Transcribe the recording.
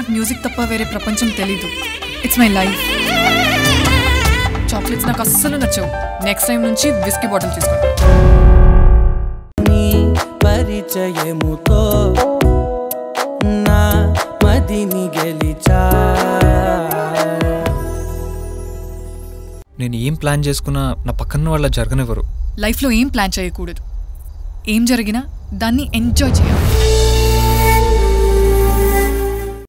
నాకు మ్యూజిక్ తప్ప వేరే ప్రపంచం తెలీదు. It's my life. చాక్లెట్స్ నాకు అస్సలు నచ్చవు. నెక్స్ట్ టైం నుంచి విస్కీ బాటిల్ తీసుకుంటా. నీ పరిచయముతో నా మదిని గెలిచా. నేను ఏం ప్లాన్ చేసుకున్నా నా పక్కన వాళ్ళ జరగనివ్వరు. లైఫ్లో ఏం ప్లాన్ చేయకూడదు. ఏం జరిగినా దాన్ని ఎంజాయ్ చేయాలి.